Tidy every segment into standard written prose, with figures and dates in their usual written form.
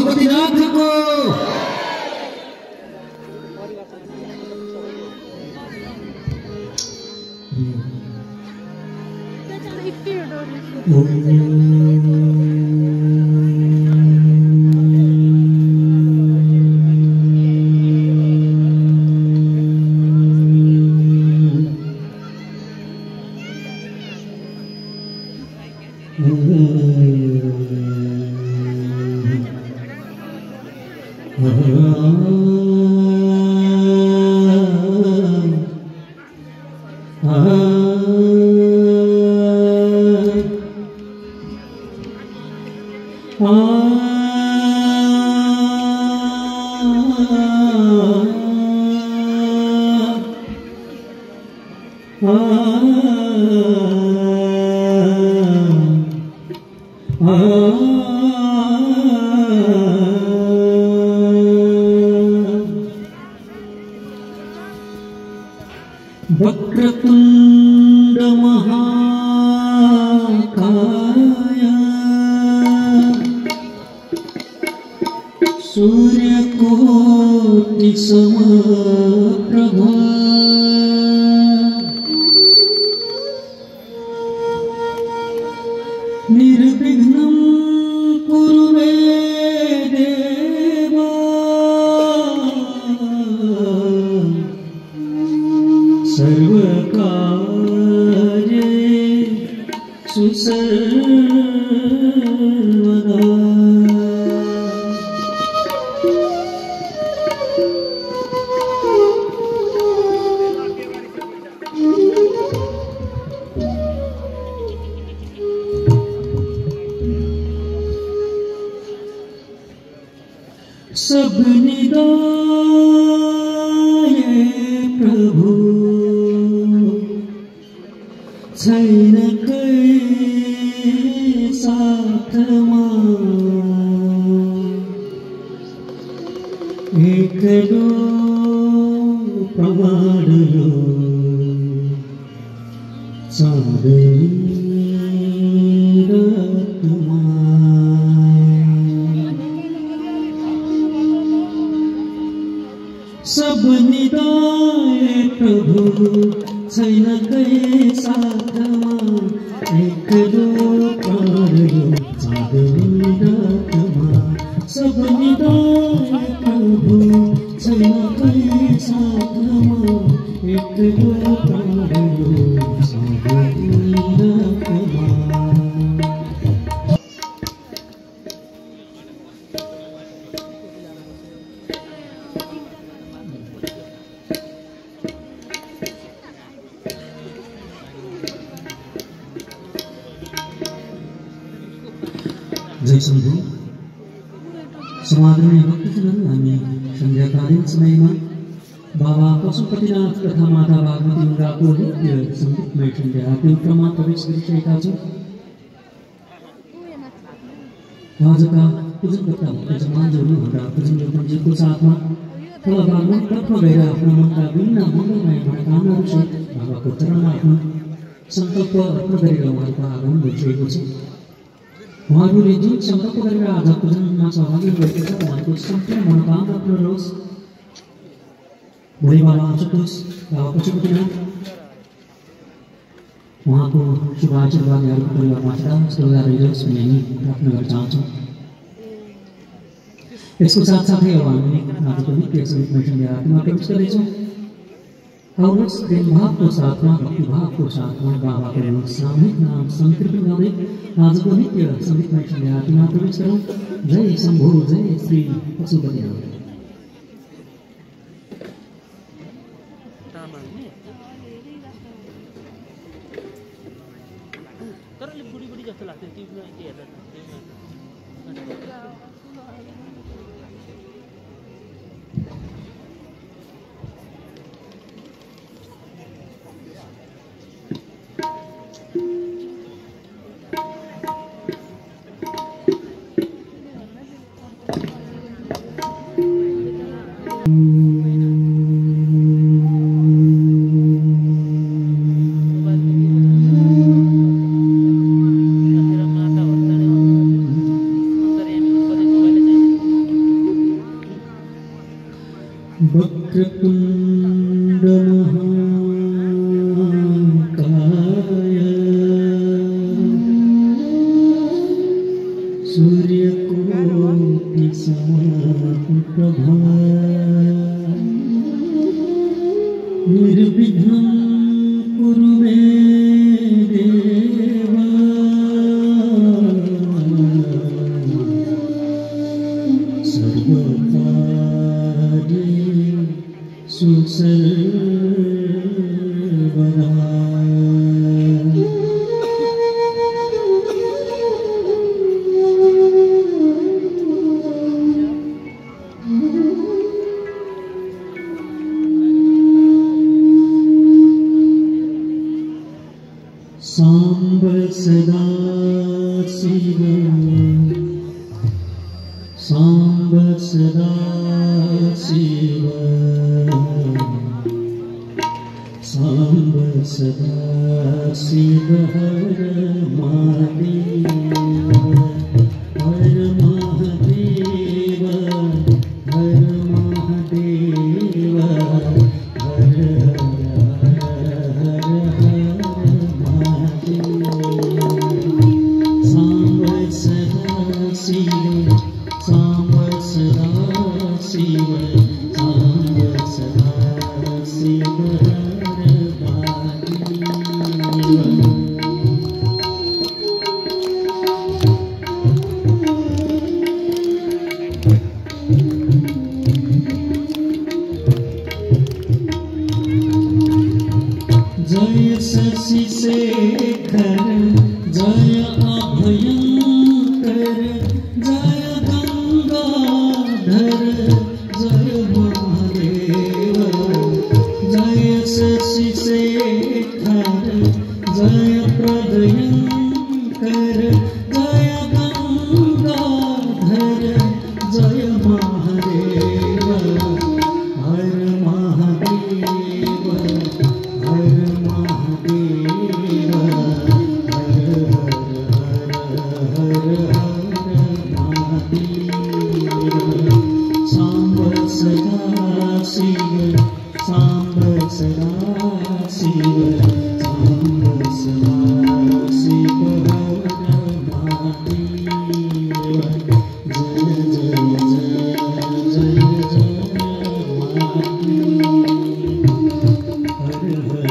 पशुपतिनाथको वक्रतुंड महाकाय सूर्यकोटि समप्रभा निर्विघ्नं कुरु मे देवा सर्वकार्ये सुसर्वदा। सब निदाये प्रभु छैन कोही साथमा एकलो प्रमाण यो चाँदनी रत्नमा। सब निदाये प्रभु छैन कोही साथमा एकलो प्राण यो चाँदनी रत्नमा। सब निदाये प्रभु छैन कोही साथमा एकलो प्राण यो चाँदनी रत्नमा। जय शम्भु। समादरणीय भक्तजनहरू, हामी सन्ध्याकालीन समयमा बाबा पशुपतिनाथ तथा माता भागवती उङ्गाको नित्य सङ्गीतमय सन्ध्या आरतीमा प्रवेश गरिसकेका छौँ। आजका पूजनकर्ता भक्तजनहरू हाम्रा पूजनजीको साथमा तल भागमा तर्फ गएर आफ्ना मनका विभिन्न मङ्गलमय मनोकामनाहरूसहित बाबाको चरणमा आफ्नो सङ्कल्प अर्पण गरेर उहाँको आगमन भइसकेको छ। उहाँहरूले जुन सङ्कल्प गरेर आज पूजनमा सहभागी भएको छ उहाँको सम्पूर्ण मनोकामना पूर्ण होस्। भोलि बाबा आशुतोष बाबा पशुपतिनाथ उहाँको शुभ आशीर्वाद यहाँको परिवारमा सदा रहियोस् भन्ने हामी प्रार्थना गर्न चाहन्छौँ। यसको साथसाथै अब हामी आजको नित्य सङ्गीतमय सन्ध्या आरतीमा प्रवेश गर्दैछौँ। आउनुहोस् प्रेम भावको साथमा भक्तिभावको साथमा बाबाको सामूहिक नाम सङ्कीर्तन गाउँदै आजको नित्य सङ्गीतमय सन्ध्या आरतीमा प्रवेश गरौँ। जय शम्भु, जय श्री पशुपतिनाथ। वक्रतुंड महाकाय सूर्यकोटि समप्रभा निर्विघ्नं कुरु मे देव सर्वकार्येषु सर्वदा। सांब सदा शिव सांब सदा शिव सांब सदा शिव हर महादेव हर महादेव हर महादेव हर सांब सदा शिव सांब सदा शिव सांब सदा शिव हर महादेव। जय शशि शेखर जय अभयंकर जय गंगाधर जय महादेव जय शशि शेखर जय प्रदयंकर जय गंगाधर जय महादेव हर महादेव हर महादेव हर हर महादेव। सांब सदा शिव सांब सदा शिव सांब सदा शिव हर महादेव। जय जय जय जय जय महादेव हर हर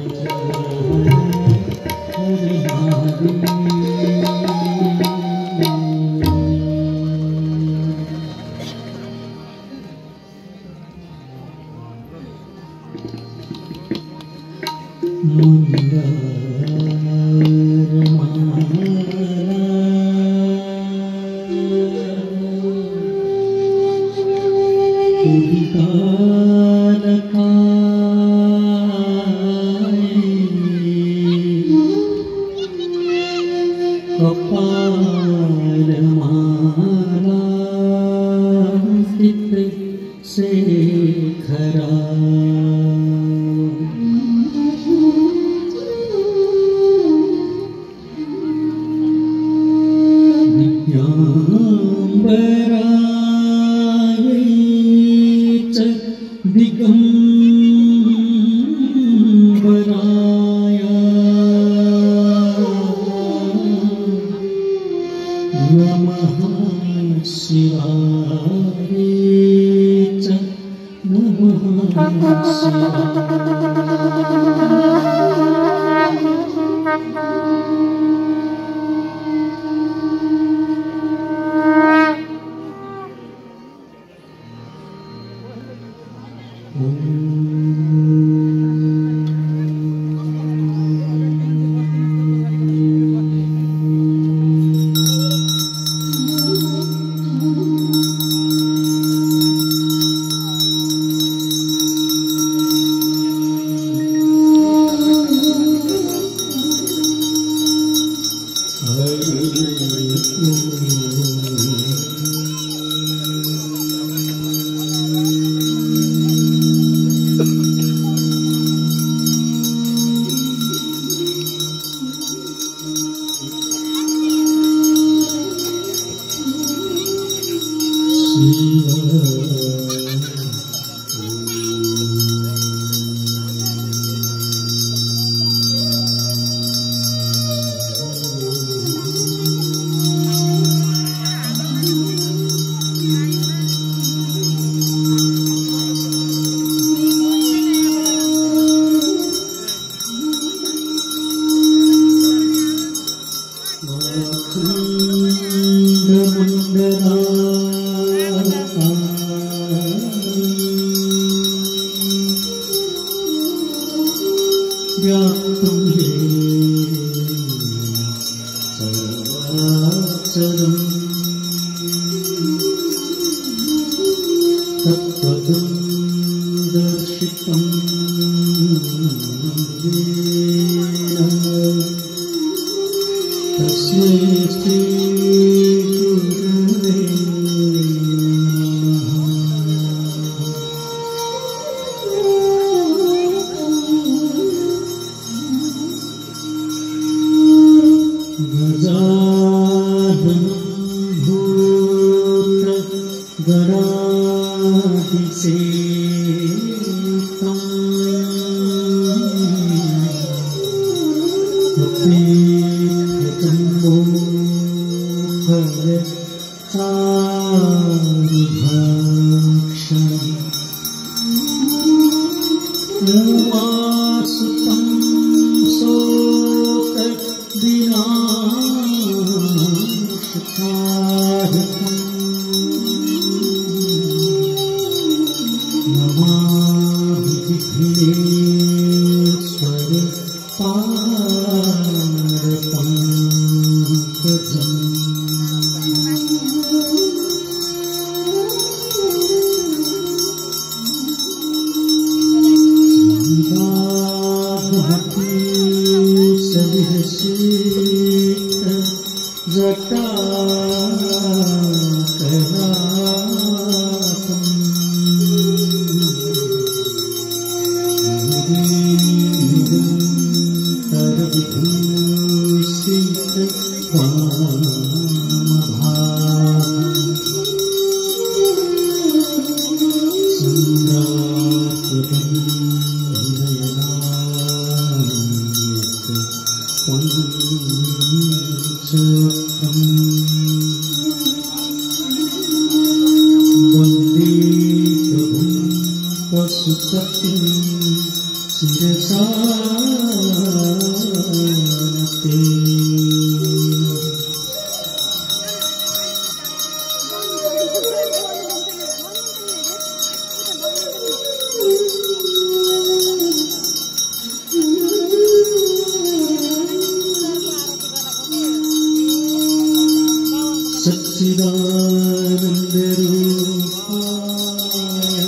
कपाल माला चित्र शेखरा दिगंबराय च दिगंबराय नमः शिवाय च नमः शिवाय। व्याप्तं सर्वाचरम् तत्पदं दर्शितं तस्मै श्री गुरवे गजाननं भूतगणाधिसेवितं चारुभक्षणम् उमासुतं शोकविनाशकारकम् नमामि विघ्नेश्वर पारपङ्कजम् सविहसित जटाकरातम् निरन्तरविभूषित वामभागम् वन्दे प्रभुं पशुपतिं शिरसा नते। सच्चिदानन्दरूपाय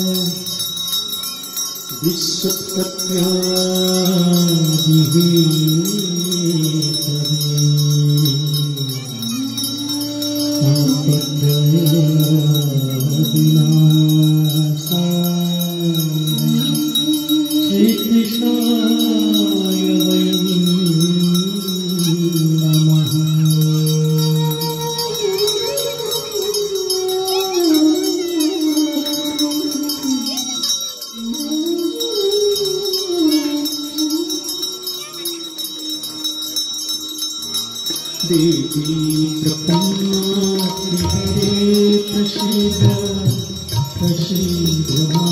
विश्वकल्याणविहेतवे आपद्रयविनाशाय श्रीकृष्णाय वयं नमः। देवी प्रपन्ना हरे प्रसीद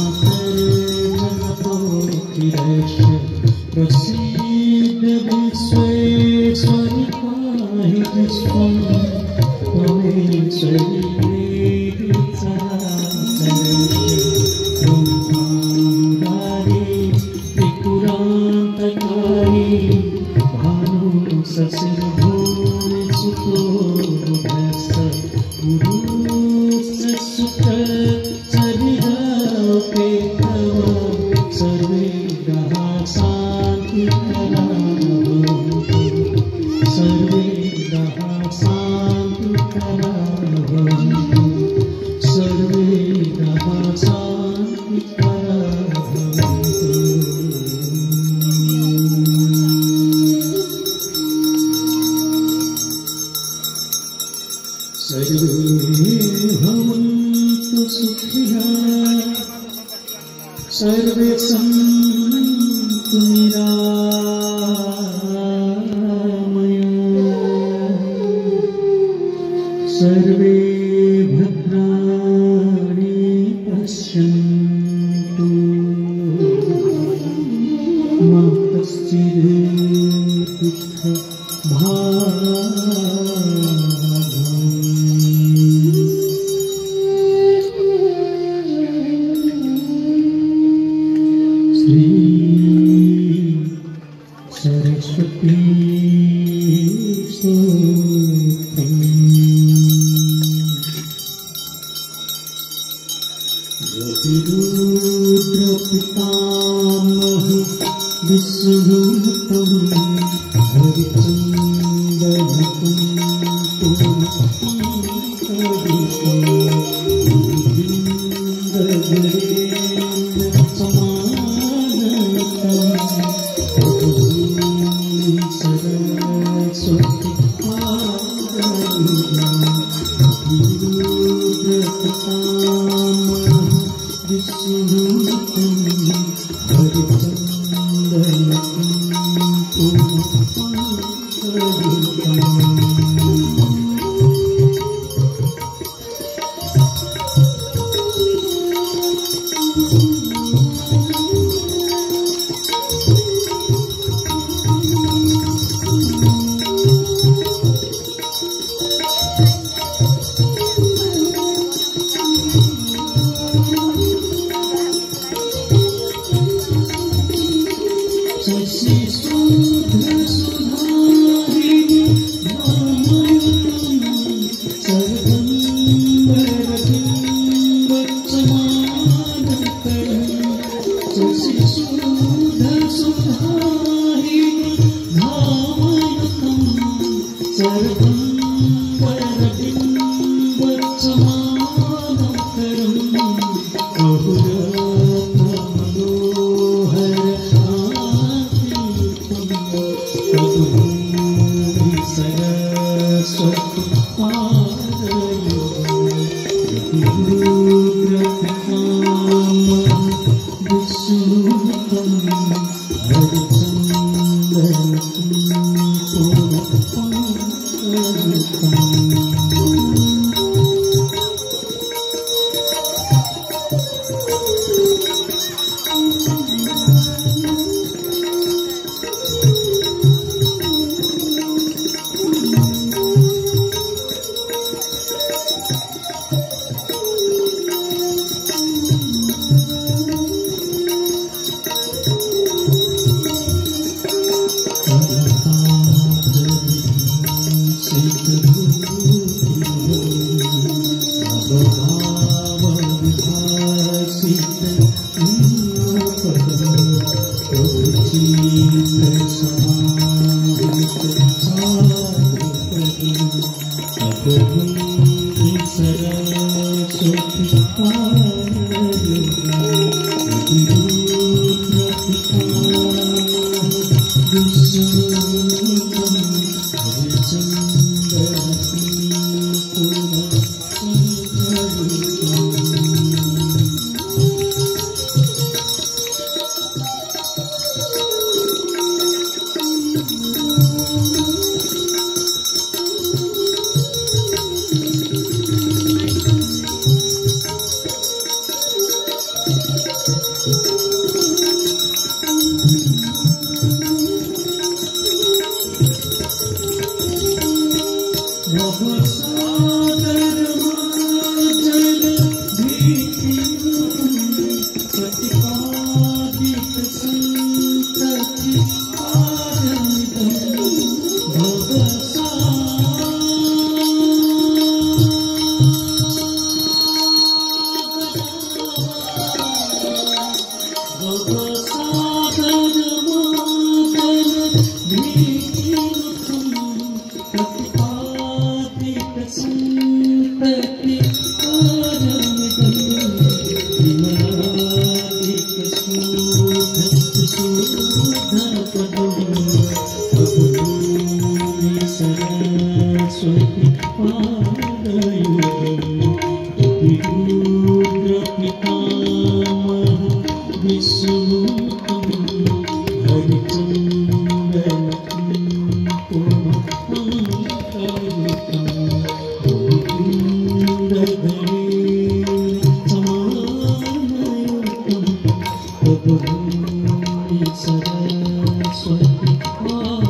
मातर्जगतोऽखिलस्य प्रसीद विश्वेश्वरि पाहि विश्वं त्वमेश्वरि देवी सदाचरस्य ब्रह्माण्डारि त्रिपुरान्तकारि भानु शशिर्भुवनसुतो भस गुरुस्य सुतचरिते तव सर्वे ग्रहा शान्तिकराः भवन्तु सर्वे ग्रहा शान्तिकराः भवन्तु सर्वे ग्रहा शान्तिकराः भवन्तु। सर्वे भवन्तु सुखिनः सर्वे सन्तु निरामयाः सर्वे भद्राणि पश्यन्तु मा कश्चित् दुःखभाग् रुद्रपितामह विष्णुतम हरिचंदनकं पुनः Saraswati